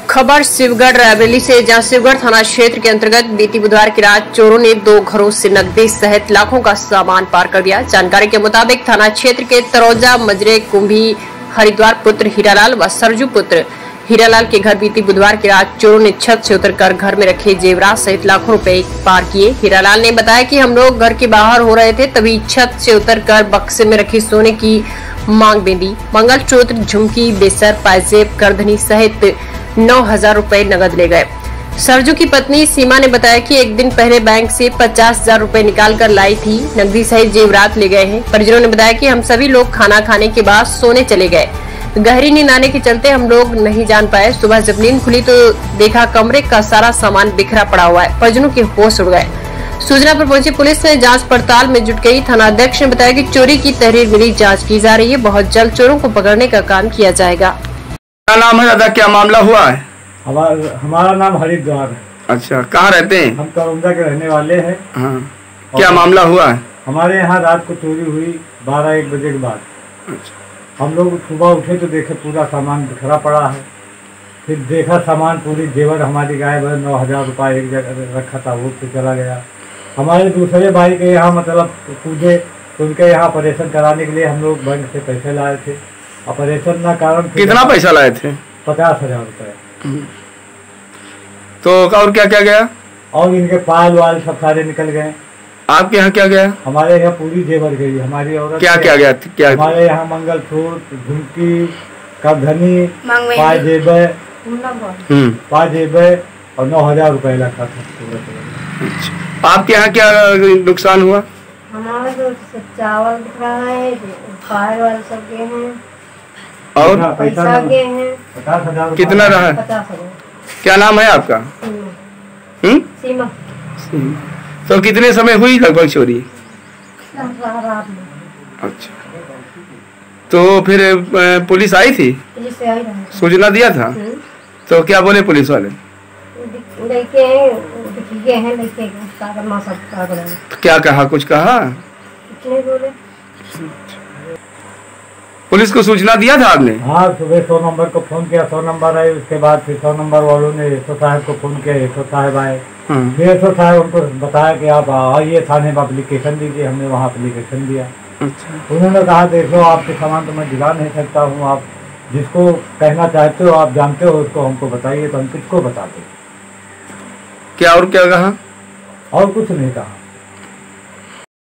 खबर शिवगढ़ रायबरेली से, जहां शिवगढ़ थाना क्षेत्र के अंतर्गत बीती बुधवार की रात चोरों ने 2 घरों से नकदी सहित लाखों का सामान पार कर दिया। जानकारी के मुताबिक थाना क्षेत्र के तरौजा मजरे कुंभी हरिद्वार पुत्र हीरालाल व सरजू पुत्र हीरालाल के घर बीती बुधवार की रात चोरों ने छत से उतरकर घर में रखे जेवरात सहित लाखों रुपए पार किए। हीरालाल ने बताया कि हम लोग घर के बाहर हो रहे थे, तभी छत से उतरकर बक्से में रखी सोने की मांग बेंदी, मंगलसूत्र, झुमकी, बेसर, पायजेब, करधनी सहित 9,000 रुपए नगद ले गए। सरजू की पत्नी सीमा ने बताया कि एक दिन पहले बैंक से 50,000 रुपए निकाल कर लाई थी, नकदी सहित जेवरात ले गए हैं। परिजनों ने बताया कि हम सभी लोग खाना खाने के बाद सोने चले गए, गहरी नींद आने के चलते हम लोग नहीं जान पाए। सुबह जब नींद खुली तो देखा कमरे का सारा सामान बिखरा पड़ा हुआ है। परिजनों के होश उड़ गए। सूचना पर पहुंची पुलिस ने जांच पड़ताल में जुट गई। थाना अध्यक्ष ने बताया कि चोरी की तहरीर मिली, जांच की जा रही है, बहुत जल्द चोरों को पकड़ने का काम किया जाएगा। क्या नाम है दादा, क्या मामला हुआ है? हमारा नाम हरिद्वार है। अच्छा, कहाँ रहते हैं? हम तरौजा के रहने वाले हैं। हाँ। क्या मामला हुआ है? हमारे यहाँ रात को चोरी हुई 12-1 बजे के बाद। अच्छा। हम लोग सुबह उठे तो देखे पूरा सामान बिखरा पड़ा है। फिर देखा सामान पूरी जेवर हमारी गायब है। 9,000 रुपये एक जगह रखा था, वो फिर चला गया। हमारे दूसरे भाई के यहाँ मतलब पूछे तो उनके यहाँ ऑपरेशन कराने के लिए हम लोग बैंक से पैसे लाए थे। ऑपरेशन ना कारण कितना पैसा लाए थे? 50,000 रुपये। तो और क्या क्या गया? और इनके पाल वाल सब सारे निकल गए। आपके यहाँ क्या गया? हमारे यहाँ पूरी जेवर गई। हमारी औरत क्या क्या गया? क्या हमारे यहाँ मंगलसूत्र, झुमकी, करधनी, पायजेब और 9,000 रुपये रखा था। आपके यहाँ क्या नुकसान हुआ? हमारे तो चावल दिख रहा है, फायर वाले सब गए हैं और पैसा गए हैं। 50,000। कितना रहा? 50,000। क्या नाम है आपका? सीमा। तो कितने समय हुई लगभग चोरी? अच्छा, तो फिर पुलिस आई थी? सूचना दिया था? तो क्या बोले पुलिस वाले? तो क्या कहा, कुछ कहा? पुलिस को सूचना दिया था आपने? हाँ, सुबह 100 नंबर को फोन किया, 100 नंबर आए। उसके बाद फिर 100 नंबर वालों ने 100 साहब को फोन किया, 100 साहब आए। फिर 100 साहब उनको बताया कि आप आइए थाने में एप्लीकेशन दीजिए। हमने वहाँ एप्लीकेशन दिया। अच्छा। उन्होंने कहा देखो आपके सामान तो मैं दिला नहीं सकता हूँ, आप जिसको कहना चाहते हो, आप जानते हो, उसको हमको बताइए। तो हम किसको बताते? क्या और क्या कहा? और कुछ नहीं कहा।